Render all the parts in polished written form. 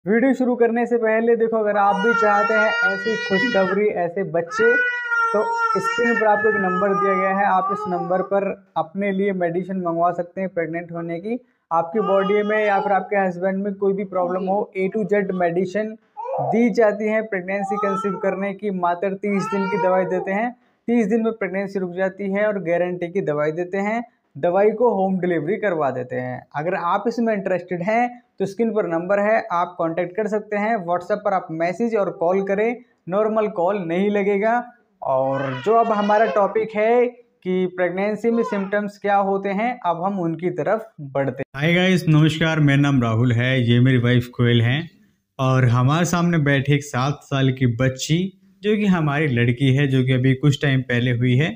Video शुरू करने से पहले देखो, अगर आप भी चाहते हैं ऐसी खुशखबरी, ऐसे बच्चे, तो स्क्रीन पर आपको एक नंबर दिया गया है। आप इस नंबर पर अपने लिए मेडिसिन मंगवा सकते हैं प्रेग्नेंट होने की। आपकी बॉडी में या फिर आपके हस्बैंड में कोई भी प्रॉब्लम हो, A to Z मेडिसिन दी जाती है प्रेगनेंसी कंसीव करने की। मात्र 30 दिन की दवाई देते हैं, 30 दिन में प्रेगनेंसी रुक जाती है और गारंटी की दवाई देते हैं। दवाई को होम डिलीवरी करवा देते हैं। अगर आप इसमें इंटरेस्टेड हैं तो स्क्रीन पर नंबर है, आप कांटेक्ट कर सकते हैं। व्हाट्सएप पर आप मैसेज और कॉल करें, नॉर्मल कॉल नहीं लगेगा। और जो अब हमारा टॉपिक है कि प्रेगनेंसी में सिम्टम्स क्या होते हैं, अब हम उनकी तरफ बढ़ते हैं। हाय गाइस, नमस्कार। मेरा नाम राहुल है, ये मेरी वाइफ कोयल हैं और हमारे सामने बैठे एक 7 साल की बच्ची जो कि हमारी लड़की है, जो कि अभी कुछ टाइम पहले हुई है।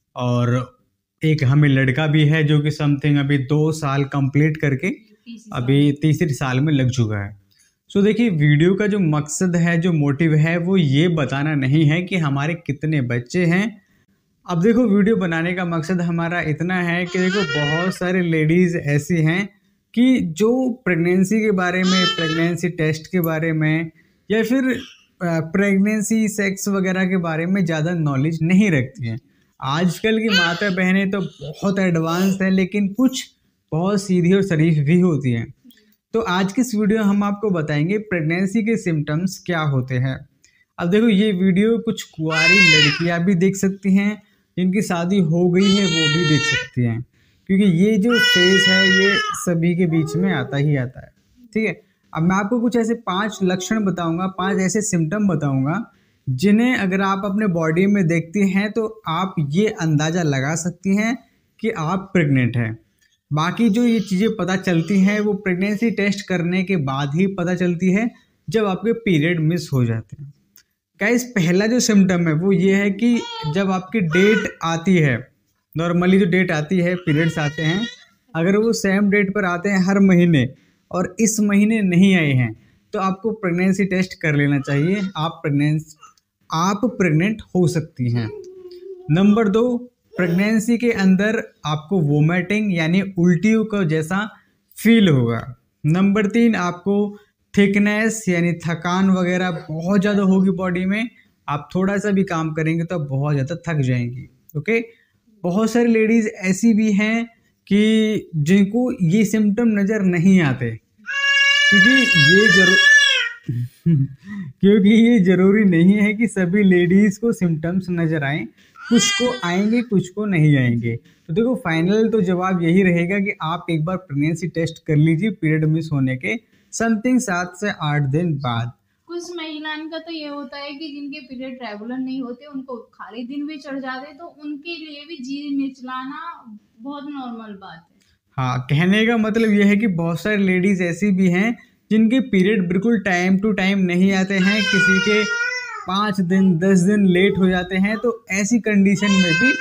और एक हमें लड़का भी है जो कि समथिंग अभी 2 साल कंप्लीट करके अभी तीसरे साल में लग चुका है। सो देखिए, वीडियो का जो मकसद है, जो मोटिव है, वो ये बताना नहीं है कि हमारे कितने बच्चे हैं। अब देखो, वीडियो बनाने का मकसद हमारा इतना है कि देखो, बहुत सारे लेडीज़ ऐसी हैं कि जो प्रेगनेंसी के बारे में, प्रेगनेंसी टेस्ट के बारे में या फिर प्रेगनेंसी सेक्स वगैरह के बारे में ज़्यादा नॉलेज नहीं रखती हैं। आजकल की माता बहनें तो बहुत एडवांस हैं, लेकिन कुछ बहुत सीधी और शरीफ भी होती हैं। तो आज की इस वीडियो हम आपको बताएंगे प्रेगनेंसी के सिम्टम्स क्या होते हैं। अब देखो, ये वीडियो कुछ कुंवारी लड़कियां भी देख सकती हैं, जिनकी शादी हो गई है वो भी देख सकती हैं, क्योंकि ये जो फेस है ये सभी के बीच में आता ही आता है। ठीक है, अब मैं आपको कुछ ऐसे 5 लक्षण बताऊंगा, 5 ऐसे सिम्टम बताऊंगा जिन्हें अगर आप अपने बॉडी में देखती हैं तो आप ये अंदाज़ा लगा सकती हैं कि आप प्रेग्नेंट हैं। बाकी जो ये चीज़ें पता चलती हैं वो प्रेगनेंसी टेस्ट करने के बाद ही पता चलती है, जब आपके पीरियड मिस हो जाते हैं। गाइस, पहला जो सिम्टम है वो ये है कि जब आपकी डेट आती है, नॉर्मली जो डेट आती है, पीरियड्स आते हैं, अगर वो सेम डेट पर आते हैं हर महीने और इस महीने नहीं आए हैं तो आपको प्रेगनेंसी टेस्ट कर लेना चाहिए। आप प्रेग्नेंट हो सकती हैं। नंबर 2, प्रेगनेंसी के अंदर आपको वोमिटिंग यानी उल्टियों का जैसा फील होगा। नंबर 3, आपको थिकनेस यानी थकान वगैरह बहुत ज़्यादा होगी बॉडी में। आप थोड़ा सा भी काम करेंगे तो आप बहुत ज़्यादा थक जाएंगी। ओके, बहुत सारी लेडीज़ ऐसी भी हैं कि जिनको ये सिम्टम नज़र नहीं आते, क्योंकि ये ज़रूरी नहीं है कि सभी लेडीज़ को सिम्टम्स नज़र आएँ। कुछ को आएंगे, कुछ को नहीं आएंगे। तो देखो, फाइनल तो जवाब यही रहेगा कि आप एक बार प्रेगनेंसी टेस्ट कर लीजिए पीरियड मिस होने के समथिंग 7 से 8 दिन बाद। कुछ महिलाओं का तो ये होता है कि जिनके पीरियड रेगुलर नहीं होते, उनको खाली दिन भी चढ़ जाते, तो उनके लिए भी जी मिचलाना बहुत नॉर्मल बात है। हाँ, कहने का मतलब ये है कि बहुत सारी लेडीज़ ऐसी भी हैं जिनके पीरियड बिल्कुल टाइम टू टाइम नहीं आते हैं, किसी के 5 दिन 10 दिन लेट हो जाते हैं। तो ऐसी कंडीशन में भी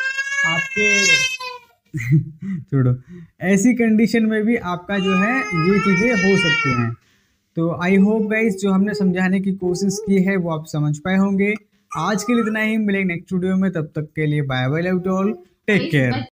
छोड़ो, ऐसी कंडीशन में भी आपका जो है ये चीज़ें हो सकती हैं। तो आई होप गाइस, जो हमने समझाने की कोशिश की है वो आप समझ पाए होंगे। आज के लिए इतना ही, मिलेंगे नेक्स्ट वीडियो में। तब तक के लिए bye bye, love to all, take care.